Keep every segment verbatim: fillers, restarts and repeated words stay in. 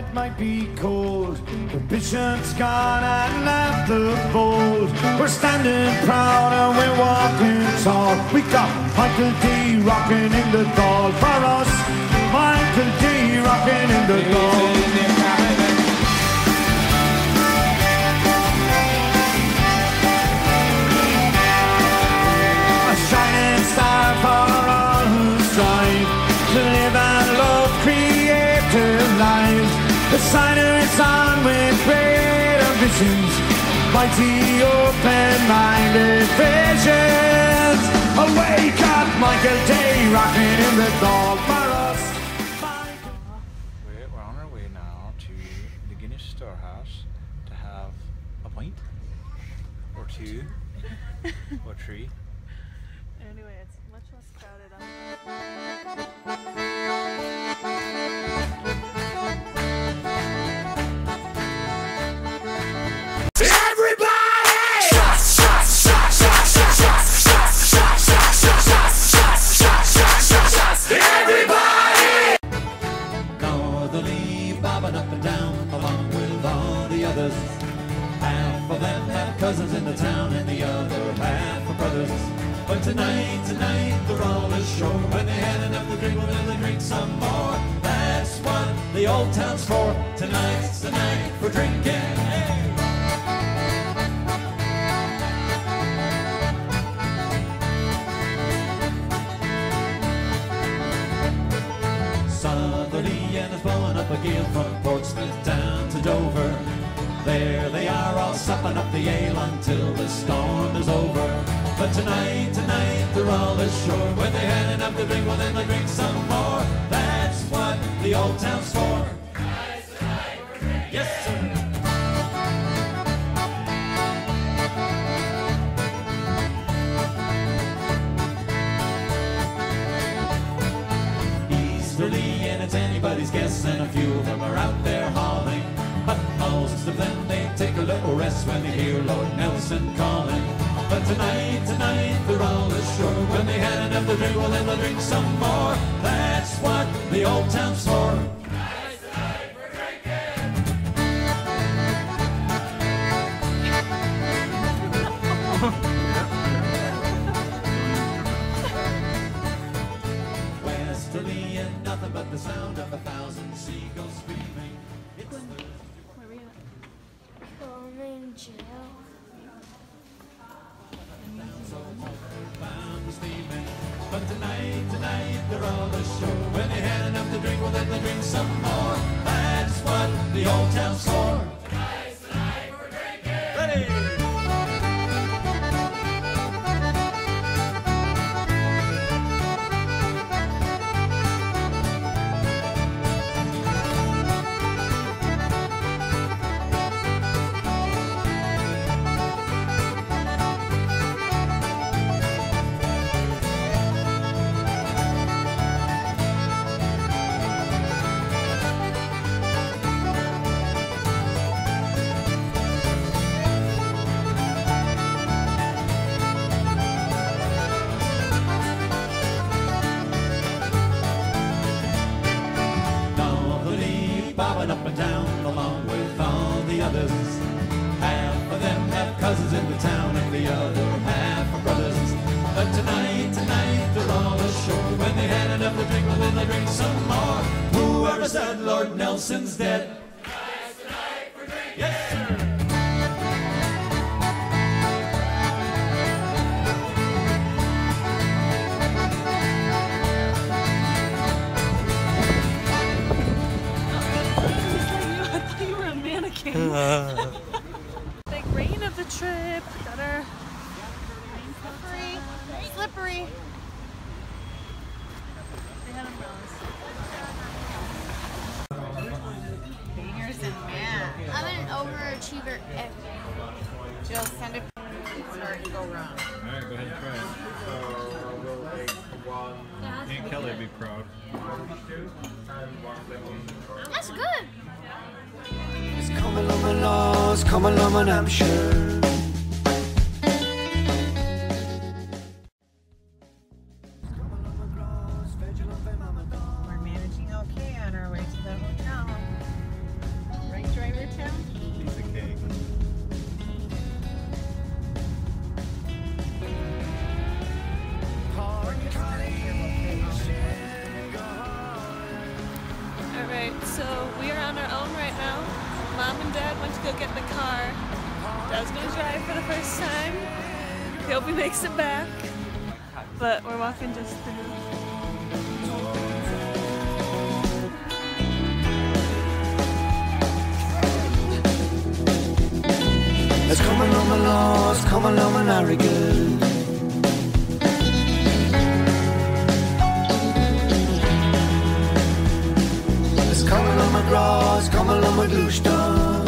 it might be cold. The bishop's gone and left the fold. We're standing proud and we're walking tall. We got Michael D rocking in the Gaol for us. Michael D rocking in the Gaol. Star for all who strive to live and love creative lives. The signer is on with great ambitions, mighty open-minded visions. Awake up, Michael Day, rocking in the Gaol for us. We're on our way now to the Guinness Storehouse to have a pint, or two, or three. Anyway, it's much less crowded on Northerly bobbing up and down along with all the others. Half of them have cousins in the town and the other half are brothers. But tonight, tonight, they're all ashore. When they had enough to drink, well, then they drink some more. That's what the old town's for. Tonight's the night for drinking. Hey. Southerly and it's blowing up a gale from Portsmouth down to Dover. There they are all supping up the ale until the storm is over. But tonight, tonight, they're all ashore. When they had enough to drink, well then they drink some more. That's what the old town's for. Tonight's the night for drinking. Yes, sir. Easterly, and it's anybody's guess, and a few of them are out there hauling. But most of them, they take a little rest when they hear Lord Nelson calling. But tonight, tonight, they're all ashore. When they had enough to drink, well then they'll drink some more. That's what the old town's for. Tonight's the night for drinking. Westerly and nothing but the sound of a thousand seagulls screaming. It's the... Where are we at? I'm in jail. But tonight, tonight, they're all ashore. When they had enough to drink, well then they drink some more. That's what the old town's for. Tonight's the night for drinking. Ready? Bobbing up and down along with all the others. Half of them have cousins in the town and the other half are brothers. But tonight, tonight, they're all ashore. When they had enough to drink, well then they drink some more. Whoever said Lord Nelson's dead? Tonight's the night for drinking. Yes, sir. Big rain of the trip. Got our slippery, slippery. They had umbrellas. Fingers and man. I'm an overachiever. Jill, send it. Sorry to go wrong. Alright, go ahead and try it. So we'll take one. Aunt Kelly would be proud. That's good. Come along, my laws, come along, and I'm sure. We're managing okay on our way to the hotel. So we are on our own right now. Mom and Dad went to go get the car. Dad's gonna drive for the first time. We hope he makes it back. But we're walking just through. Let's come along, my laws, come along, my narrative. Let's come along, my grass, come along, my gluestone.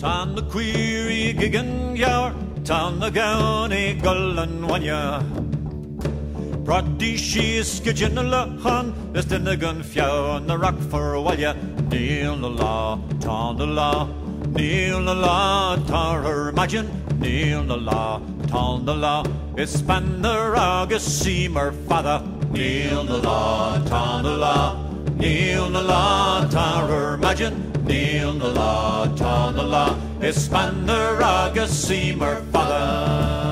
Tan the query gigan gower, tan the gowny gullen one ya. Proddy she's gijinalahan, is the nigan fiow on the rock for a while ya. Kneel the law, tan the law, kneel the law, tar her imagine, kneel the law, tan the law, it's span the ragus seamer father. Kneel the law, tan the law, kneel the law, tar her imagine, kneel the law, tan the law, it's span the ragus seamer father.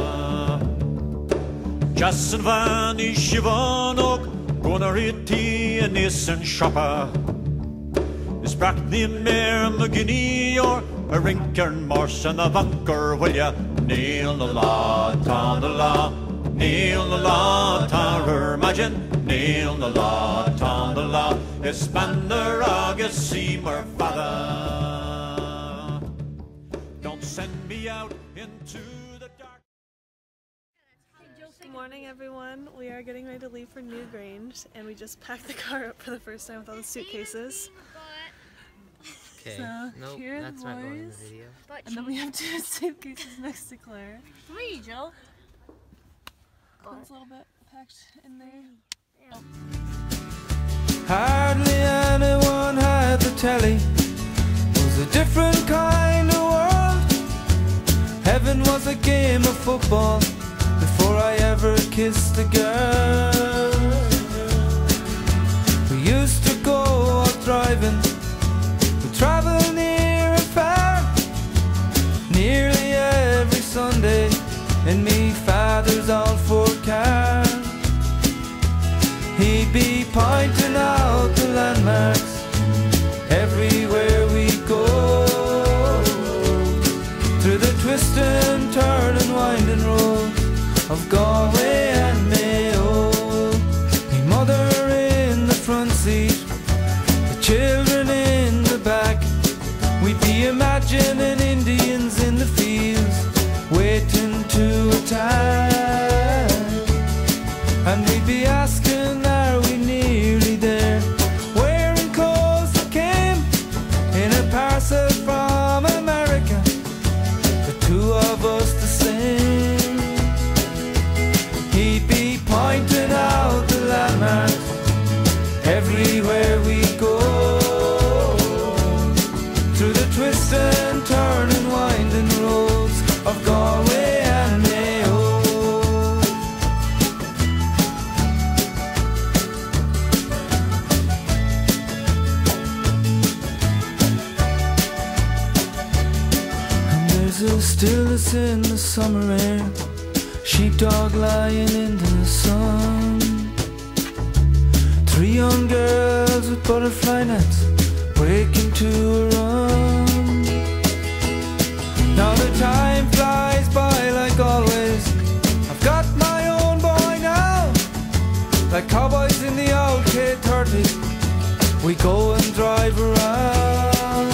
Jason van I Siobhan ook, Gonarity and Nissen Shopper. Is brak the mare McGinney or a rinkern morse and a bunker, will ya? Kneel the law, tan the law, kneel the law, tar her imagine, kneel the law, tan the law, it's span the August seamer father. Don't send me out into the dark. Good morning, everyone. We are getting ready to leave for Newgrange, and we just packed the car up for the first time with all the suitcases. Okay, So, nope, here that's are not going in the boys. video. And then we have two suitcases next to Claire. Three, Jill. It's a little bit packed in there. Oh. Hardly anyone had the telly. It was a different kind of world. Heaven was a game of football before I ever kissed a girl. We used to go out driving. We traveled near and far, nearly every Sunday in me father's old Ford car. He'd be pointing out the landmarks everywhere we go, through the twist and turn and winding road of Galway and Mayo. Me mother in the front seat, the children in the back. We'd be imagining Indians in the fields waiting to attack, and we'd be asking, are we nearly there? Wearing clothes that came in a parcel from America, the two of us the same. He'd be pointing out the landmarks everywhere we go, through the twist and turn and winding roads of Galway and Mayo. And there's a stillness in the summer air, sheepdog lying in the sun, three young girls with butterfly nets breaking to a run. Now the time flies by like always. I've got my own boy now, like cowboys in the old K thirty. We go and drive around.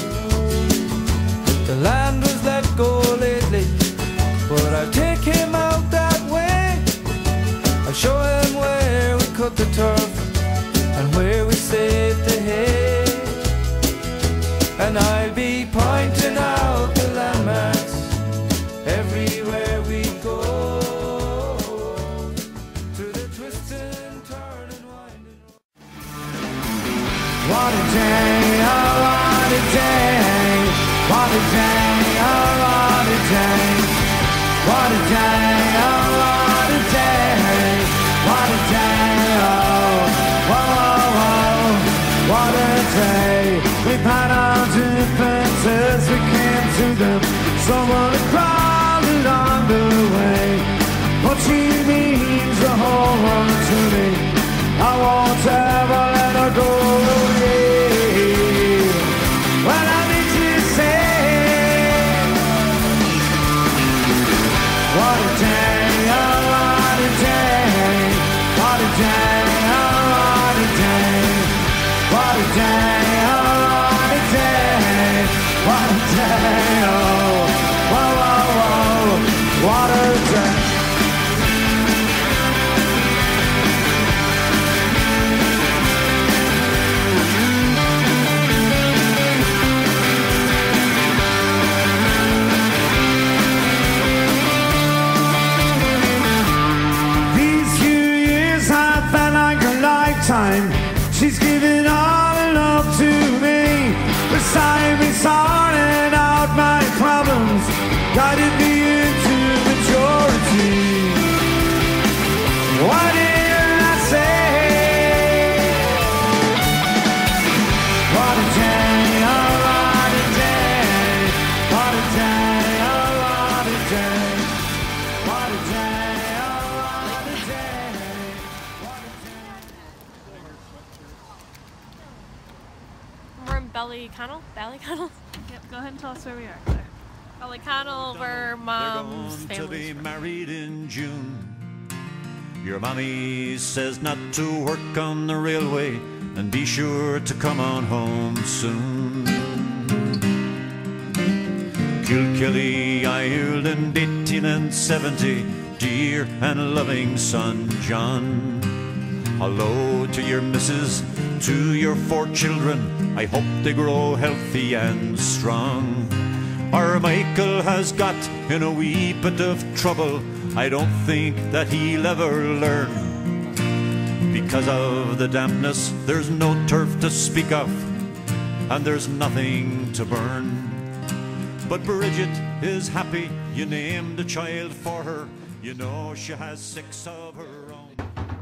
The land was let go lately, but I'll take him out that way. I'll show him where we cut the turf and where we saved the hay. And I'll be pointing out the landmarks everywhere we go, through the twist and turn and winding. What a day, oh what a day, what a day, oh what a day, what a day, oh what a day, what a day, oh, whoa, whoa, what a day. We've had our differences, we came to them, someone to crawl along the way. But she means the whole world to me, I won't ever let her go away. Well, I need to say, what a day, oh what a day, what a day, oh what a day, what a day, oh what a day, what a day, oh, whoa, whoa, whoa, what a day. She's giving all her love to me, beside me sorting out my problems, guided me into majority. What did I say? What a day, oh what a day, what a day, oh what a day, what a day, oh what a day, what a day. We're in Ballyconnell? Ballyconnell? Yep, go ahead and tell us where we are. There. Ballyconnell, where Mom's They're going to be family's from. married in June. Your mommy says not to work on the railway and be sure to come on home soon. Kilkelly, Ireland, eighteen and seventy, dear and loving son John. Hello to your missus, to your four children, I hope they grow healthy and strong. Our Michael has got in a wee bit of trouble, I don't think that he'll ever learn. Because of the dampness, there's no turf to speak of, and there's nothing to burn. But Bridget is happy, you named a child for her, you know she has six of her own.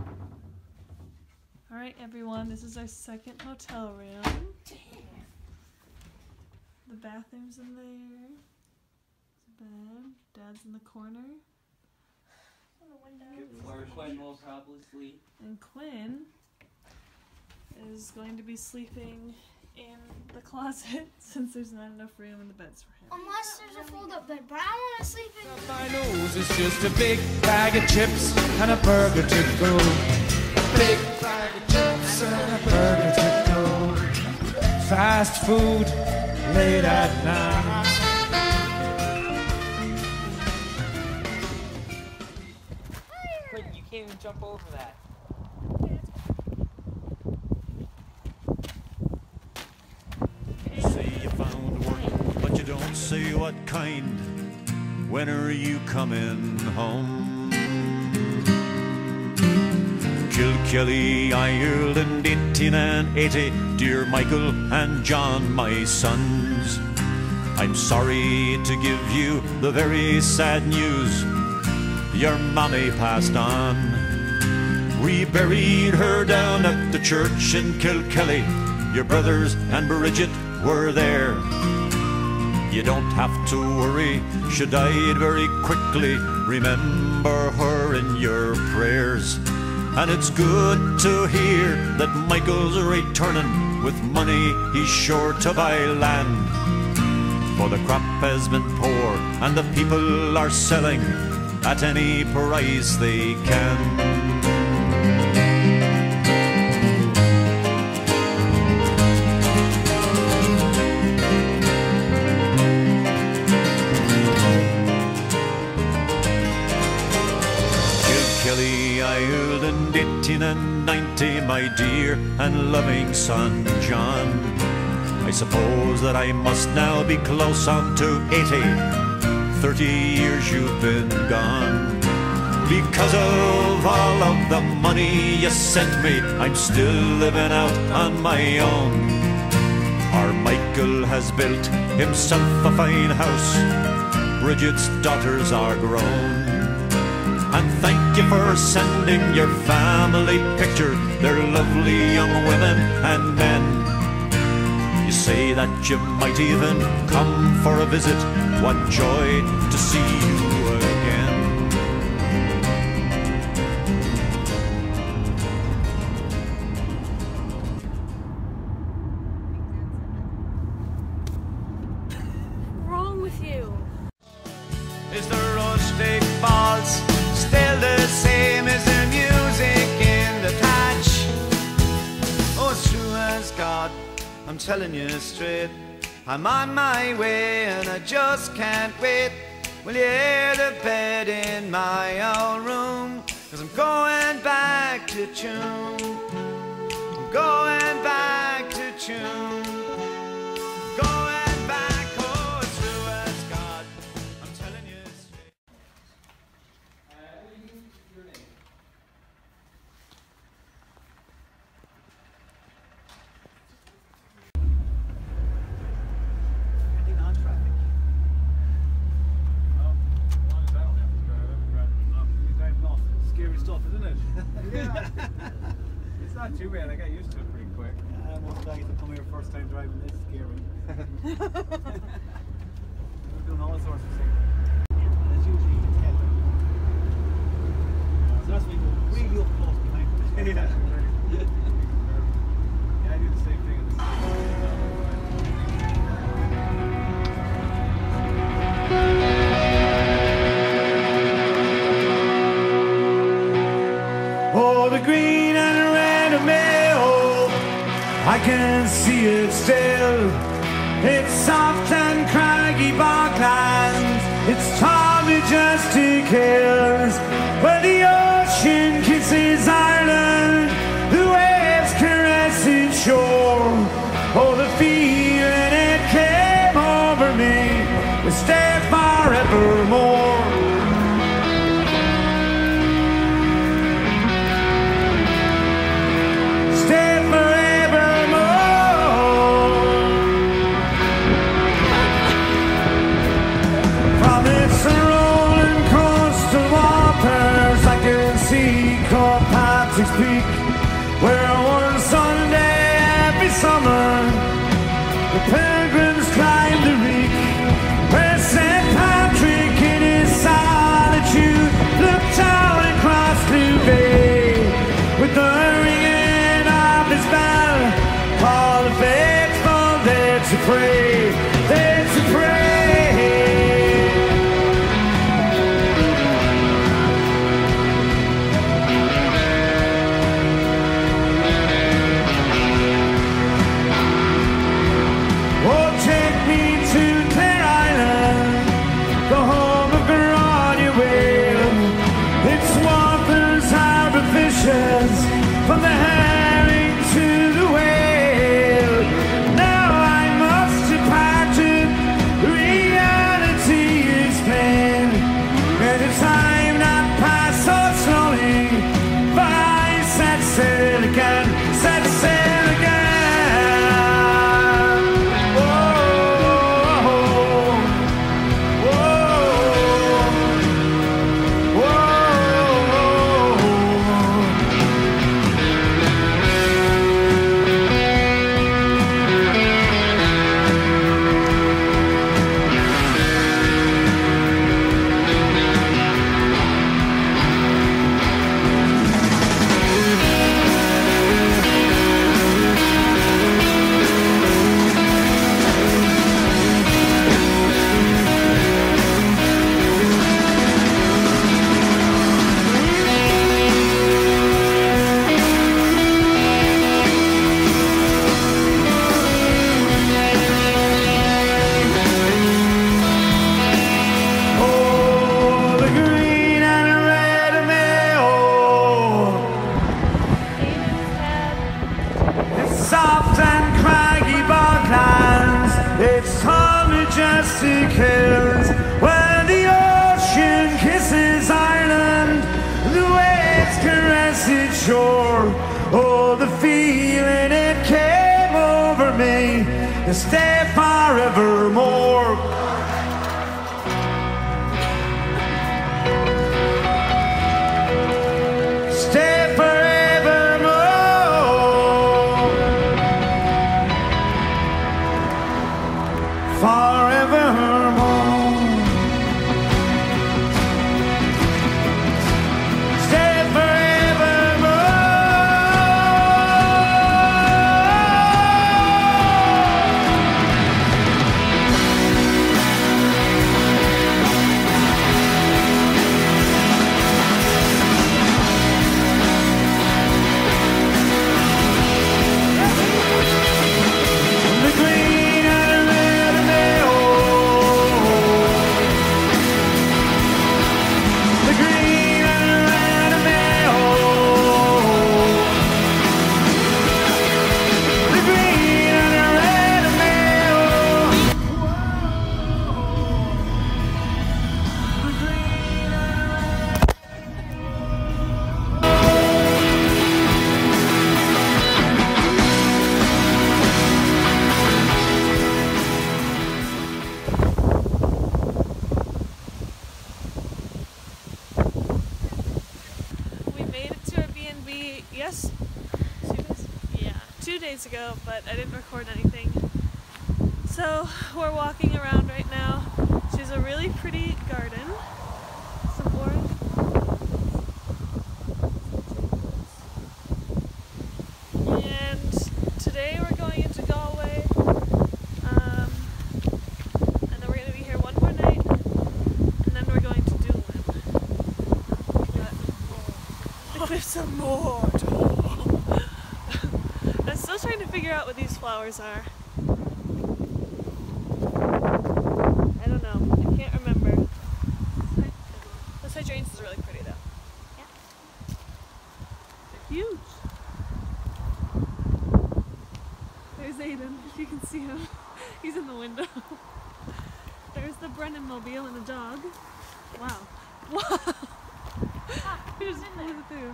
Alright everyone, this is our second hotel room. The bathroom's in there. There's a bed. Dad's in the corner. Where Quinn will probably sleep. And Quinn is going to be sleeping in the closet since there's not enough room in the beds for him. Unless there's a fold-up bed, but I want to sleep in. My nose is just a big bag of chips and a burger to go. Big bag of chips and a burger to go. Fast food late at night. Quinn, you can't even jump over that. Say you found work, but you don't say what kind. When are you coming home? Kilkelly, Ireland, eighteen and eighty, dear Michael and John, my sons. I'm sorry to give you the very sad news. Your mommy passed on. We buried her down at the church in Kilkelly. Your brothers and Bridget were there. You don't have to worry, she died very quickly. Remember her in your prayers. And it's good to hear that Michael's returning. With money he's sure to buy land. For the crop has been poor and the people are selling at any price they can. Kilkelly, Ireland, eighteen and ninety, my dear and loving son John. I suppose that I must now be close on to eighty. Thirty years you've been gone. Because of all of the money you sent me, I'm still living out on my own. Our Michael has built himself a fine house. Bridget's daughters are grown. And thank you for sending your family picture. They're lovely young women and men. You say that you might even come for a visit. What joy to see you again. What's wrong with you? Is the rustic false still the same as the music in the patch? Oh, it's true as God, I'm telling you straight. I'm on my way and I just can't wait. Will you hear the bed in my old room? Cause I'm going back to tune. I'm going back to tune. Going back, oh, it's true as God, I'm telling you straight. not too bad. I got used to it pretty quick. Uh, most guys that come here first time driving this is scary. We're doing all sorts of things. And it's usually the tail. So that's when you go really up close behind them. Yeah. Yeah, I do the same thing in the Oh, the green and red of Mayo, I can see it still. It's soft and craggy boglands, it's Tom majestic hills, where the ocean kisses Ireland, the waves caress its shore. Oh, the feeling it came over me, to stay forevermore. Peak, where one Sunday every summer the pilgrims climb the reek, where Saint Patrick in his solitude looked down across the bay, with the ringing of his bell, all the faithful there to pray, there to pray. From the herring to the whale, now I must depart. Reality is plain, and the time not pass so slowly. But I set sail again, set sail again. Whoa, whoa, whoa. Hills, where the ocean kisses Ireland, the waves caress its shore. Oh, the feeling it came over me, to stay forevermore. Stay forevermore. Forevermore. two days ago, but I didn't record anything. So we're walking around right now. She has a really pretty garden. Some orange. And today we're going into Galway. Um, and then we're going to be here one more night. And then we're going to Dublin. But there's some more. I'm still trying to figure out what these flowers are. I don't know. I can't remember. This hydrangeas is really pretty though. Yeah. They're huge. There's Aiden, if you can see him. He's in the window. There's the Brennan mobile and the dog. Wow. Wow. He just flew through.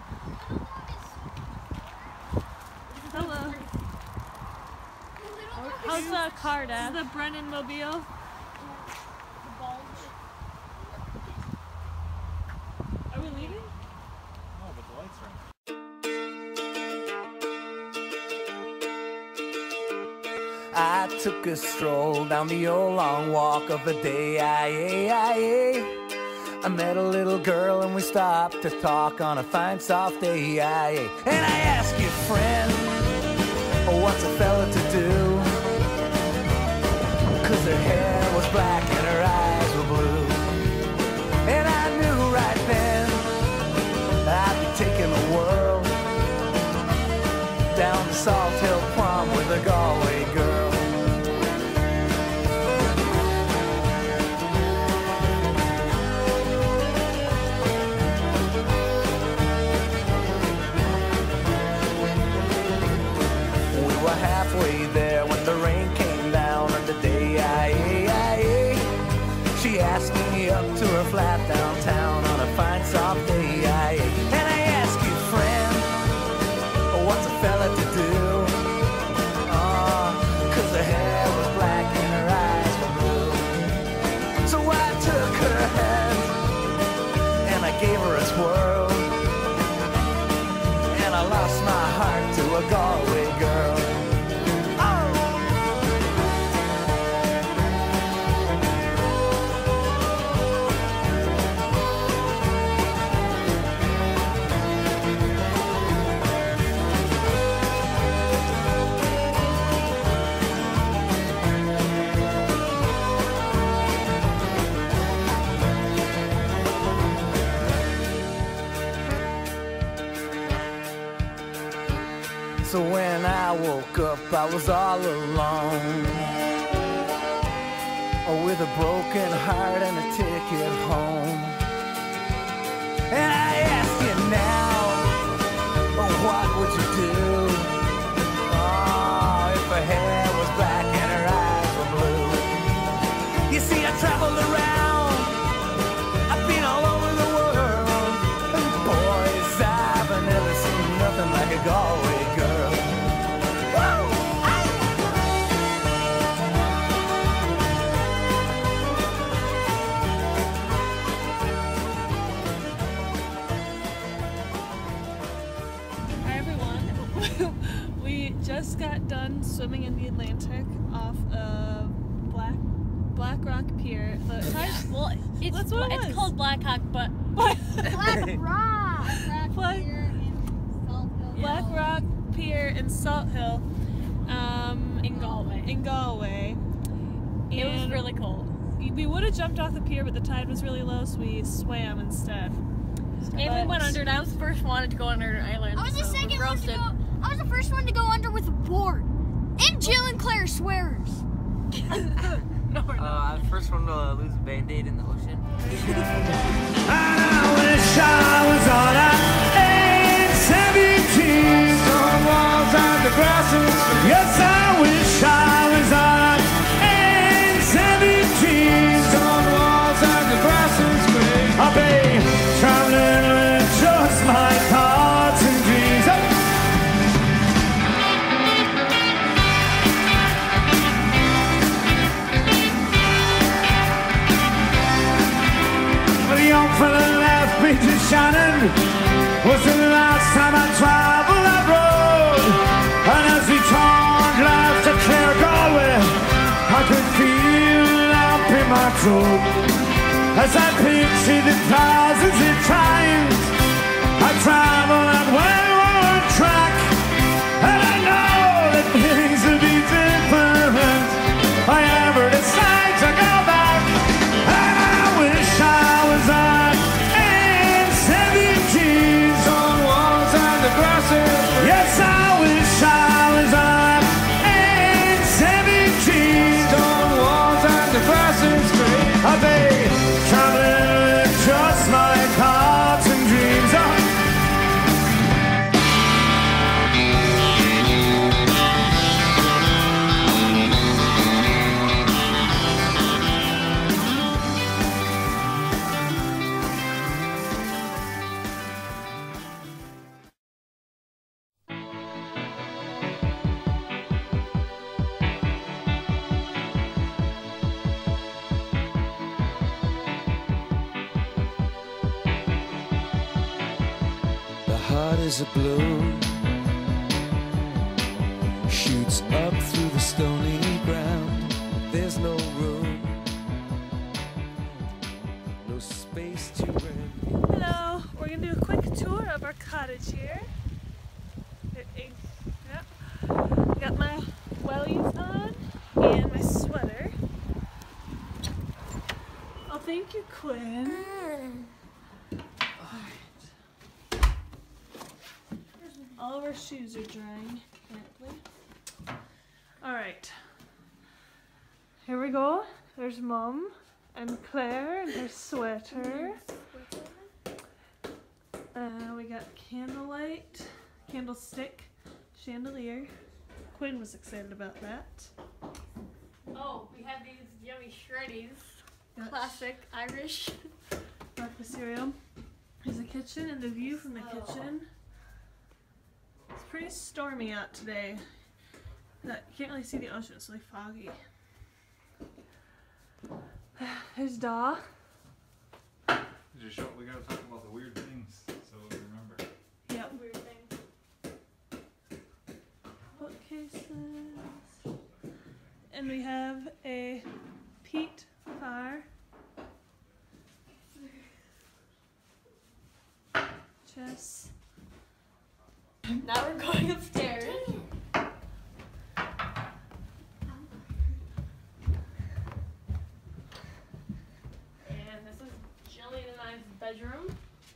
Hello. How's the car, This Dad? is the Brennan mobile. Are we leaving? Oh, but the lights are on. I took a stroll down the old long walk of the day. I, I, I, I met a little girl and we stopped to talk on a fine soft day. I, and I asked you, friend, what's a fella to do? Cause her hair was black and her eyes were blue. And I knew right then I'd be taking the world down to Salt Hill Prom with a Galway girl. We were halfway there when the rain came down on the day. I, I, I, she asked me up to her flat downtown on a fine soft day. I, and I asked you, friend, what's a fella to do? Oh, cause her hair was black and her eyes were blue. So I took her hand and I gave her a twirl, and I lost my heart to a Galway girl. So when I woke up, I was all alone, with a broken heart and a ticket home. And I ask you now, what would you do? Oh, if her hair was black and her eyes were blue. You see, I traveled around, I've been all over the world, and boys, I've never seen nothing like a Galway girl. We just got done swimming in the Atlantic off of Black Black Rock Pier. The tide, Well, it's, That's what it it's was. called Black Hawk, but Black Rock. Black, Black Rock Pier in Salt Hill, um, in Galway. in Galway. It was And really cold. we would have jumped off the pier, but the tide was really low, so we swam instead. And we But- went under, and I was the first one to go under an island. I was the so second we one to roasted. go. I was the first one to go under with a board. And Jill and Claire swears. No, we're Uh, not. I'm the first one to lose a band-aid in the ocean. And I wish I was on a eight seventeen. Stone walls and the grasses. Yes, I wish I was on a eight seventeen. Stone walls and the grasses. I'll be traveling with just my thoughts and dreams. Oh. The young fella left me to Shannon. Was the last time I traveled that road. And as we traveled my throat as I picture the thousands of times I travel that wayward track, and I know that things will be different if I ever decide to go back. And I wish I was on in seventeen on walls and the grasses. Yes, I wish I was on in seventeen on walls and the grasses. I'll be traveling just like hearts and dreams are. Heart is a balloon, shoots up through the stony ground. There's no room, no space to rent. Hello, we're gonna do a quick tour of our cottage here. Yep. Got my wellies on and my sweater. Oh, thank you, Quinn. All of our shoes are drying, apparently. Alright. Here we go. There's Mom and Claire and her sweater. Uh, we got candlelight, candlestick, chandelier. Quinn was excited about that. Oh, we have these yummy shreddies. Got Classic Irish. breakfast cereal. There's a kitchen and the view from the kitchen. It's pretty stormy out today. You can't really see the ocean, it's really foggy. There's Daw. Just show, we gotta talk about the weird things so we remember. Yep. Weird things. Bookcases. And we have a peat fire. Chess. Now we're going upstairs. And this is Jillian and I's bedroom.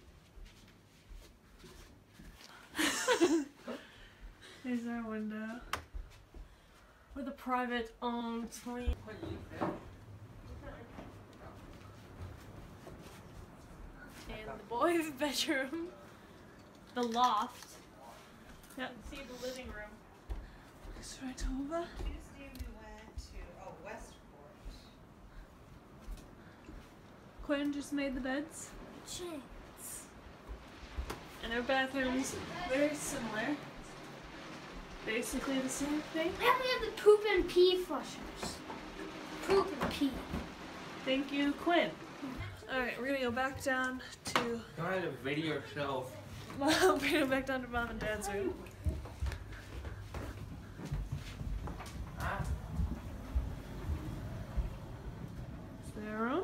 There's our window. With a private um suite. And the boys' bedroom. The loft. Yep. See the living room. It's right over. Tuesday we went to, oh, Westport. Quinn just made the beds. Chance. And our bathrooms very similar. Basically the same thing. And we have the poop and pee flushers. Poop and pee. Thank you, Quinn. Alright, we're gonna go back down to Go ahead and video yourself. Mom, we're gonna go back down to Mom and Dad's room. It's their room.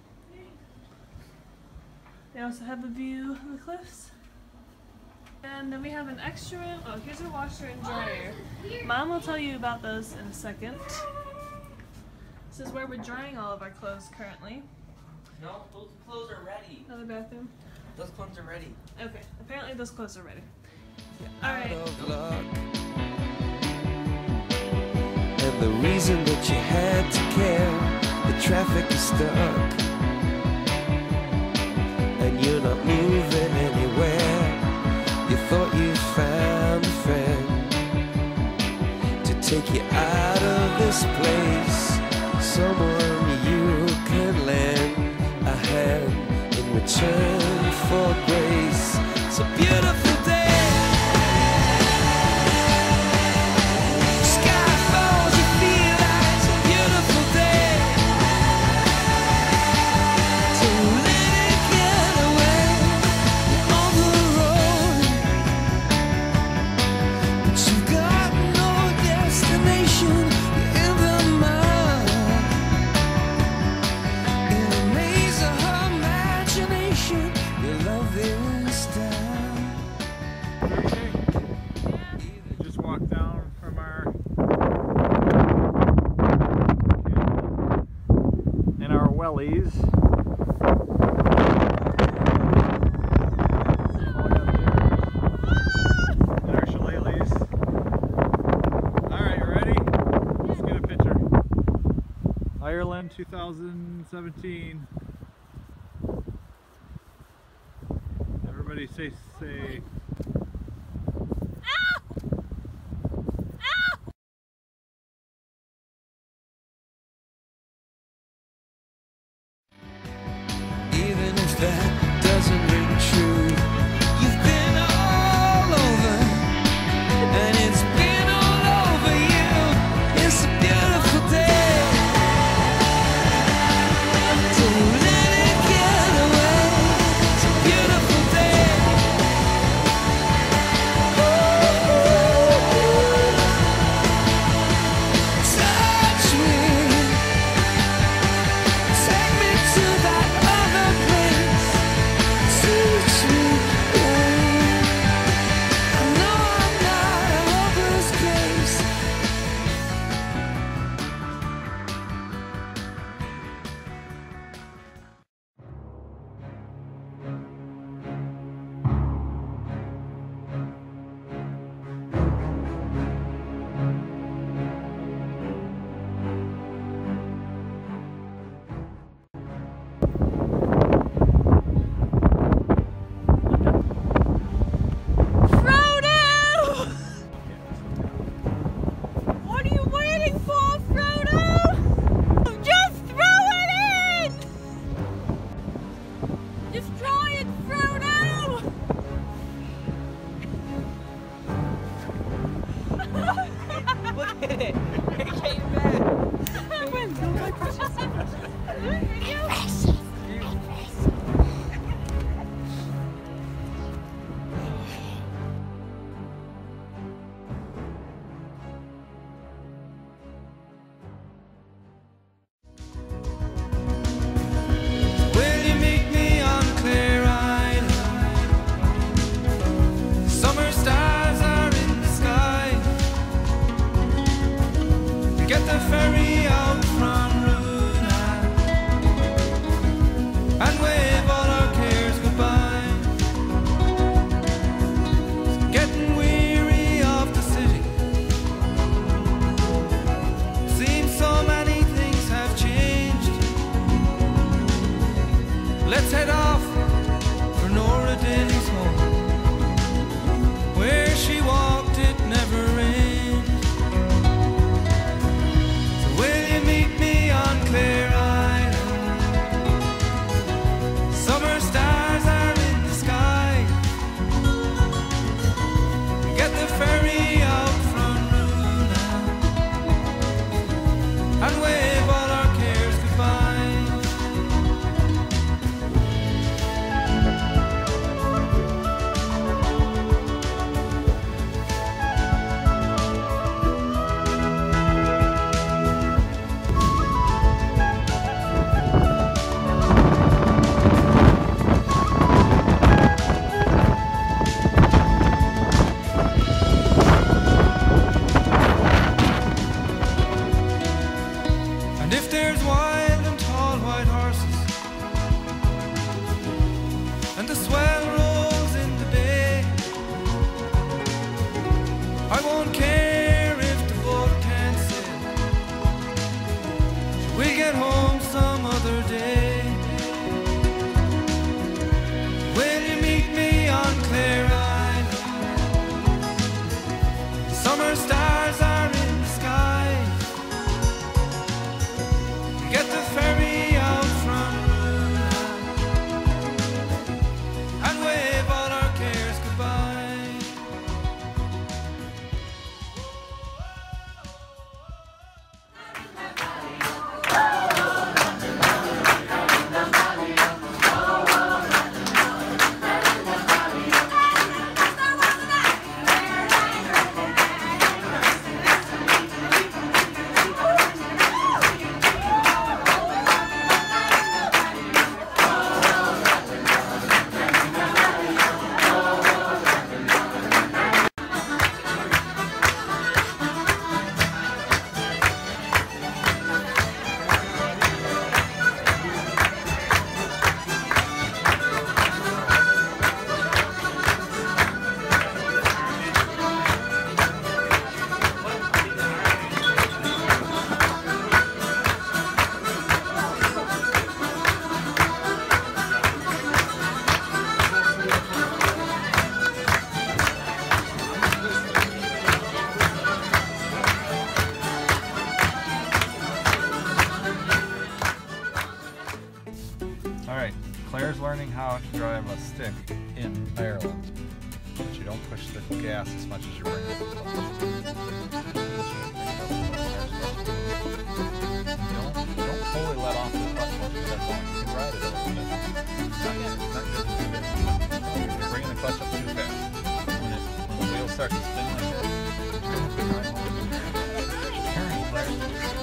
They also have a view of the cliffs. And then we have an extra room. Oh, here's our washer and dryer. Mom will tell you about those in a second. This is where we're drying all of our clothes currently. No, those clothes are ready. Another bathroom. Those clothes are ready. Okay, apparently those clothes are ready. Alright. Out of luck. And the reason that you had to care, the traffic is stuck, and you're not moving anywhere. You thought you found a friend to take you out of this place, someone you can lend a hand in return for grace. It's a beautiful day. Sky falls, you feel like it's a beautiful day. So let it get away on the road, but you've got no destination. You're in the mud. shillelaghs. And our shillelaghs. Alright, you ready? Let's get a picture. Ireland two thousand seventeen. Everybody say, say. Even if that doesn't ring true, you've been all over, and it's been all over you. It's a beautiful day. Don't let it get away. It's a beautiful day. Touch me. Take me to that other place. Teach me, babe. I know I'm not a hopeless case. Frodo! What are you waiting for, Frodo? Just throw it in! Just try it, Frodo! Look at it. It came back. When? Go my precious. Will you meet me on Clear Island? Summer stars are in the sky. Get the ferry out from Roonagh and wave all our cares goodbye. Getting weary of the city. Seems so many things have changed. Let's head off for Nora Daly's home. Where she walked it never rained. So will learning how to drive a stick in Ireland, but you don't push the gas as much as you bring it. Don't, don't totally let off the clutch once you start going. You can ride it a little bit. It's not, it's not good to do this. You're bringing the clutch up too fast. When, it, when the wheels start to spin like this, turn the right over. Turn, Claire.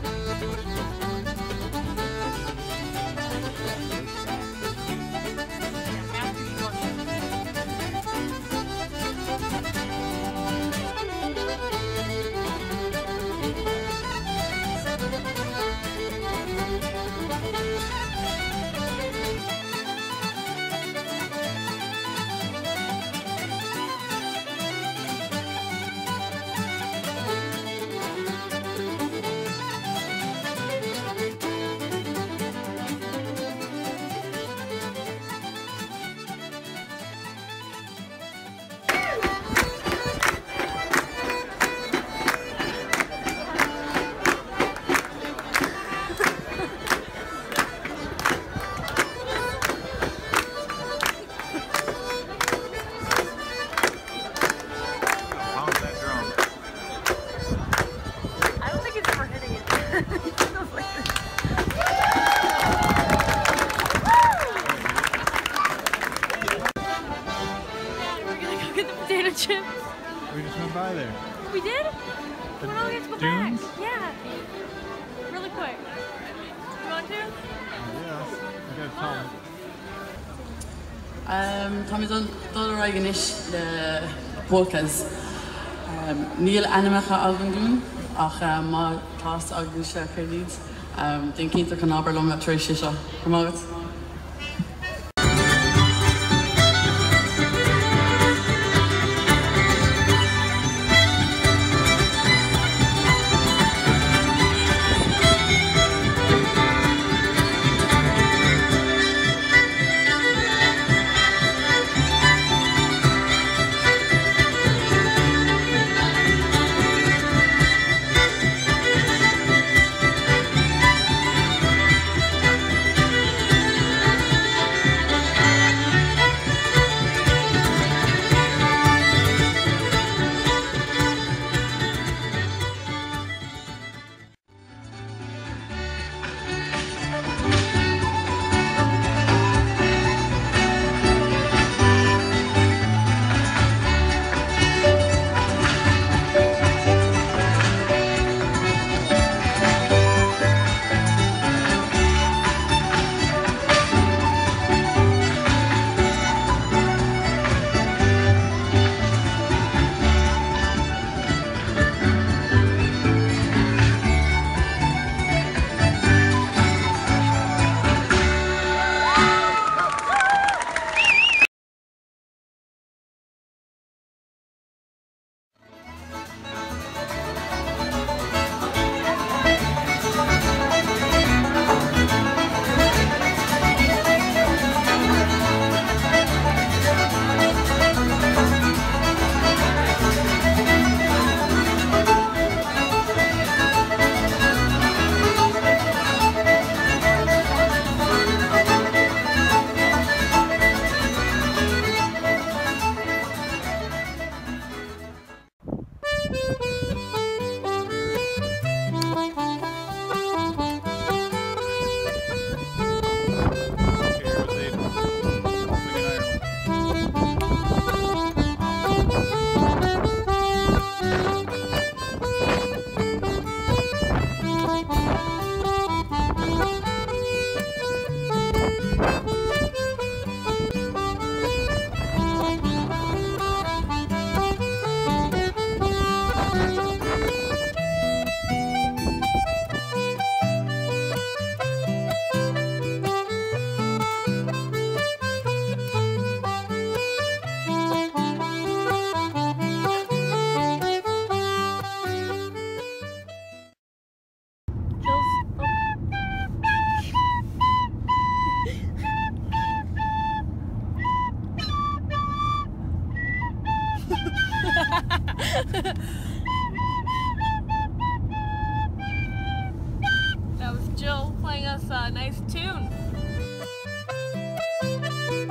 Chips. We just went by there. We did? The We're all get to go dunes? back. Yeah. Really quick. You want to? Yeah. We gotta tell them. Um, Tá dul dul Guinness le polkas. Um, Níl animacha agan dún, ach má clas agan se credit. Um, Den cínta can aberlum a tréis seo. Come That was Jill playing us a nice tune.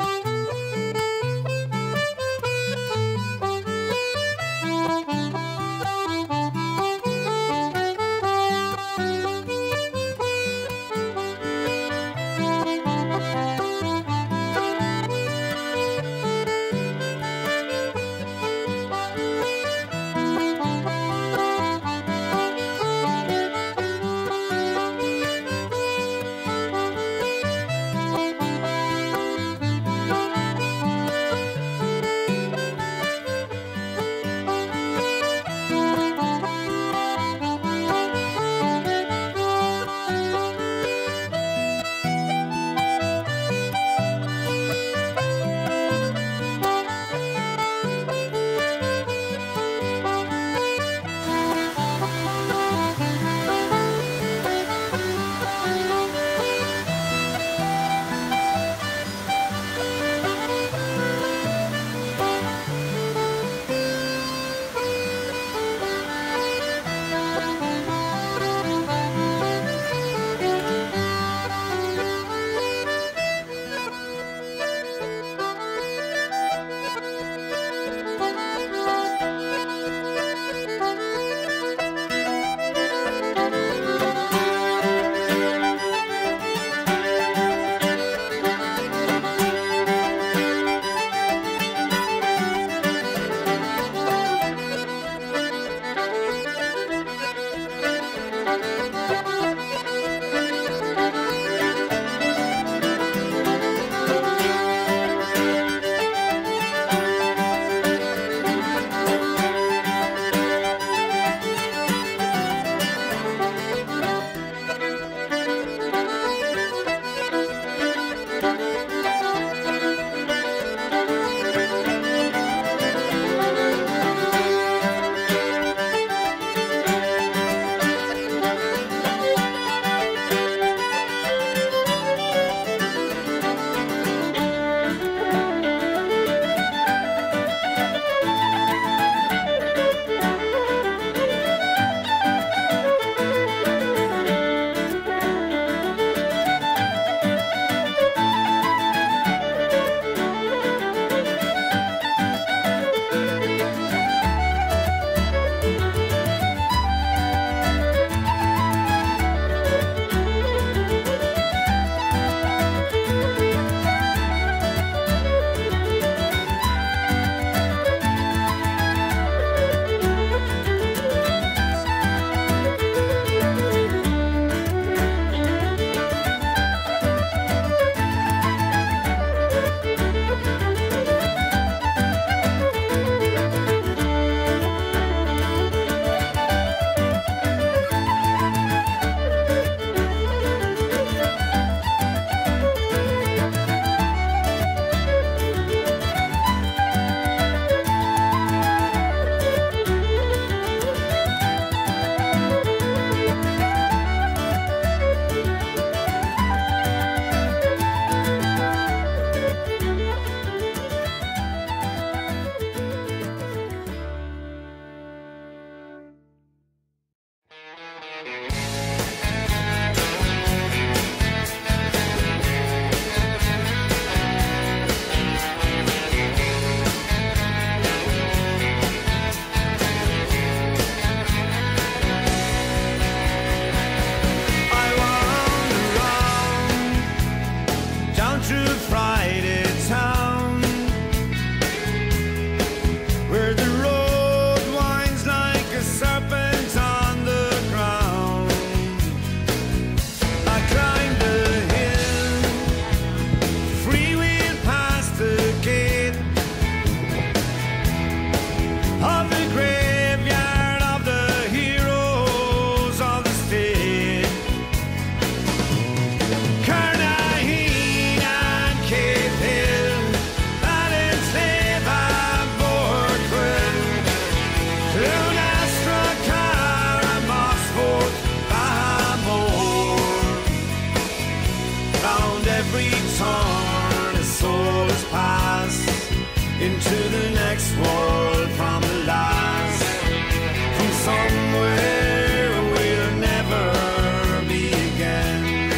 to the next world from the last, from somewhere we'll never be again.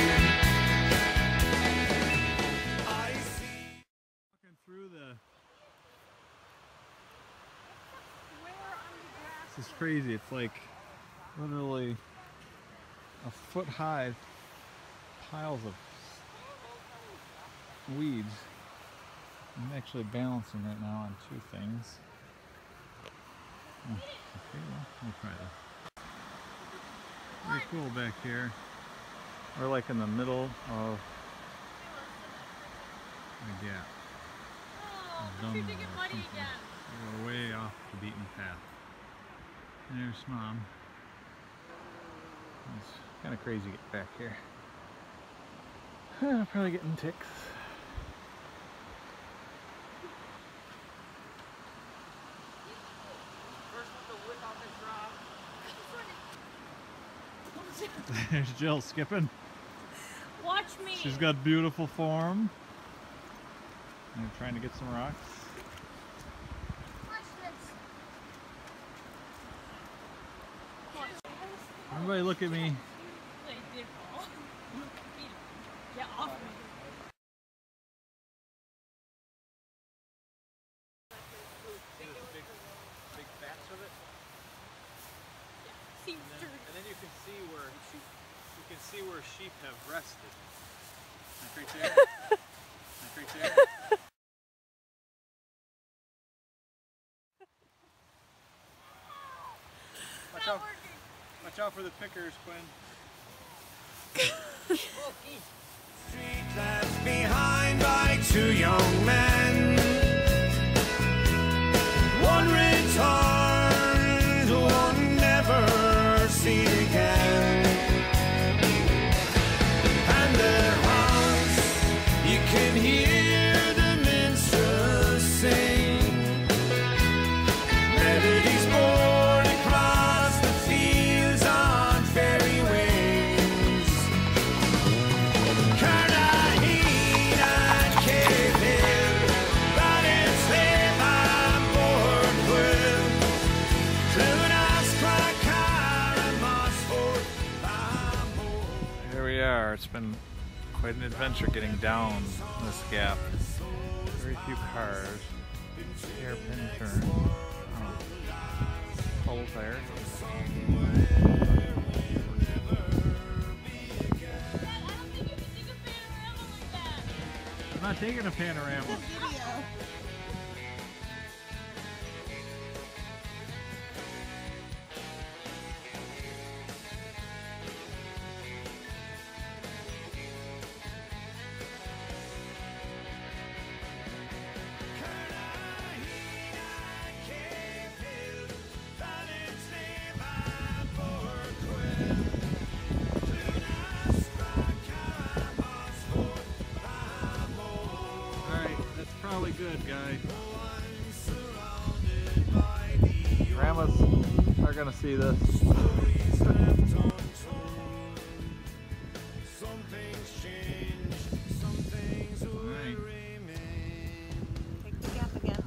I see. Walking through the. This is crazy. It's like literally a foot high piles of weeds. I'm actually balancing right now on two things. Oh, okay, well, we'll try that. Very cool back here. We're like in the middle of a gap. Oh, you're getting muddy again. We're way off the beaten path. And there's Mom. It's kind of crazy to get back here. Uh, probably getting ticks. There's Jill skipping. Watch me. She's got beautiful form. And trying to get some rocks. Watch this. Everybody look at me. They did fall. Get off me. Big, big bats of it. Seems And then, and then you can see where you can see where sheep have rested. Like right there. Like right there. Watch out! Watch out for the pickers, Quinn. Street left behind by two young men. One returned, one never seen again. And their hearts, you can hear the minstrels sing. Melodies born across the fields on fairy wings. Carnaheen and Cave Hill, Ballyconnell slave on board Quill. Clunas, Cracar, and Mossford, Bambour. Here we are. It's been quite an adventure getting down this gap. Very few cars. Hairpin turn. Oh. Pull there. I'm not taking a panorama. Probably good, guy. Grandmas are gonna see this. Alright. Take the gap again.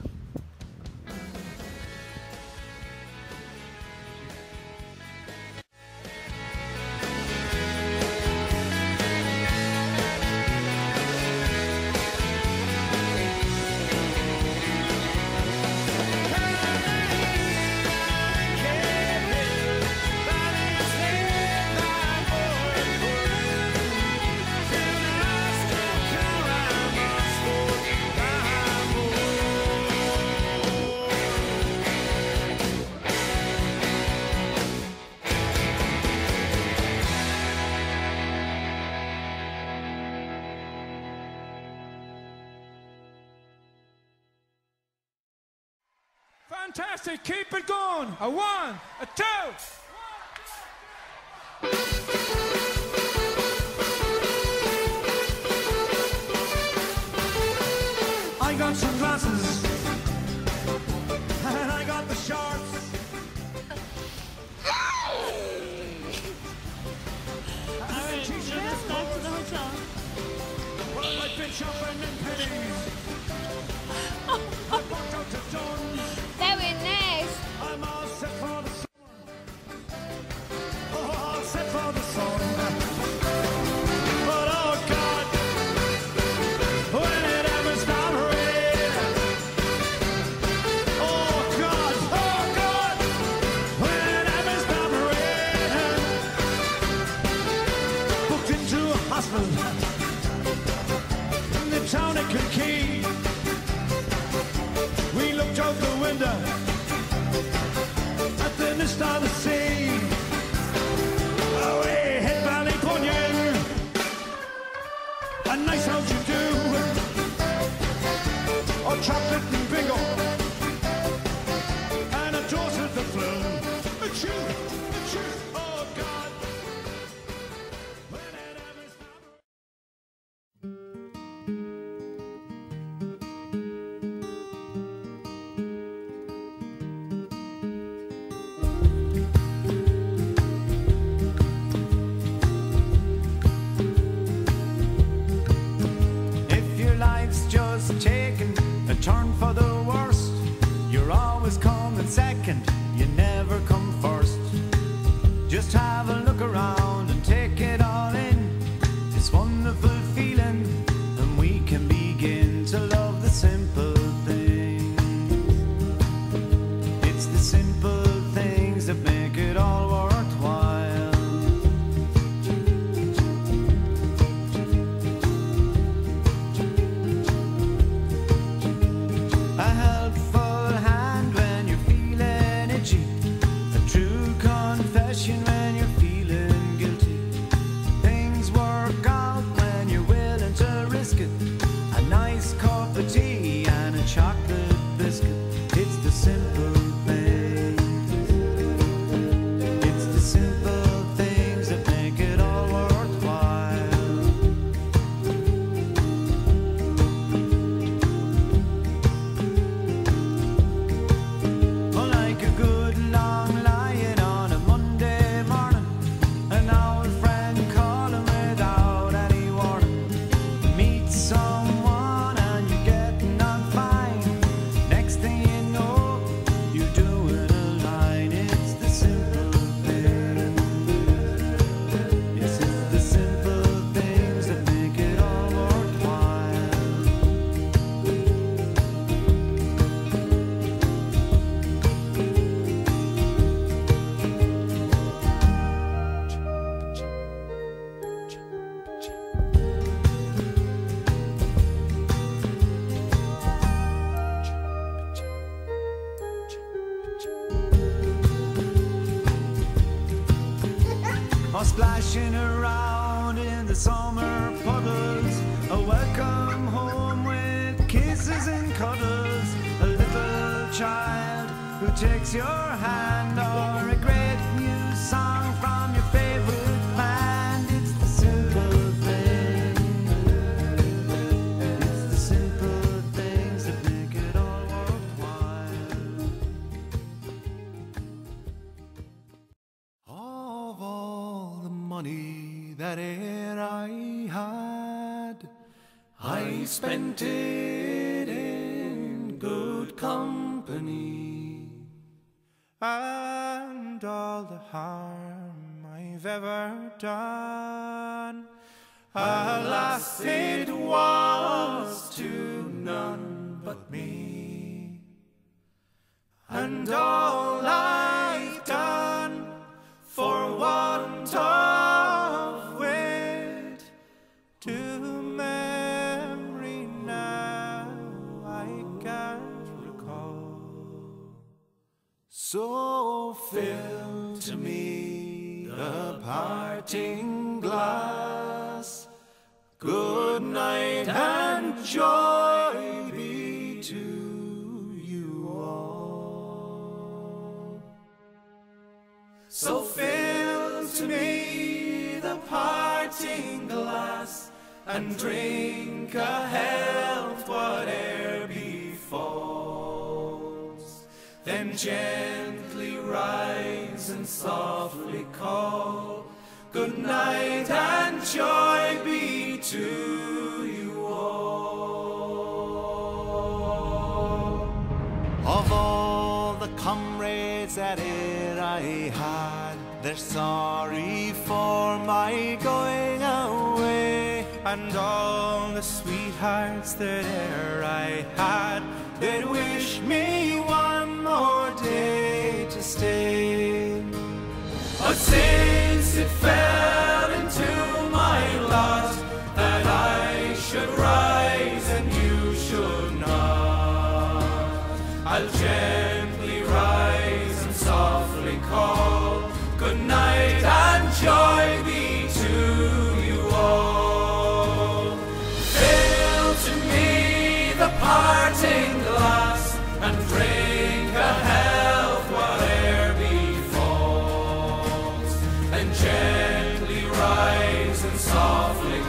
Fantastic, keep it going. A one, a two. I got some glasses, and I got the shorts. Alright, so that's back to the hotel. Well, I've been shopping in pennies. I walked out around and take it all in. This wonderful feeling, and we can begin to love the simple things. It's the simple things that make it all worthwhile. A helpful hand when you're feeling itchy, a true confession when you're feeling guilty. Things work out when you're willing to risk it. A nice cup of tea and a chocolate biscuit. It's the simple things. It's the simple things that make it all worthwhile. Oh, like a good long lion on a Monday morning, an old friend calling without any warning. Meet someone and you're getting on fine. Next thing you know, you're doing a line. It's the simple things. Yes, it's the simple things that make it all worthwhile. Or splashing around in the summer puddles, a welcome home with kisses and cuddles, a little child who takes your hand, or a great new song from your favorite band. It's the simple things. It's the simple things that make it all worthwhile. Of all the money that e'er I had, I spent it in good company, and all the harm I've ever done, alas, it was to none but me. And all I've done for want of wit to memory now I can't recall. So fill to me the parting glass. Good night and joy be to you all. So fill to me the parting glass, and drink a health whate'er befalls. Then gently rise and softly call, good night and joy be to you all. Of all the comrades that e'er I had, they're sorry for my going away, and all the sweethearts that e'er I had, they'd wish me one more day to stay. But since it fell into my lot that I should rise and you should not, I'll gently rise and softly call, good night and joy be to you all. Fill to me the parting glass, and drink a health whate'er befalls, and gently rise and softly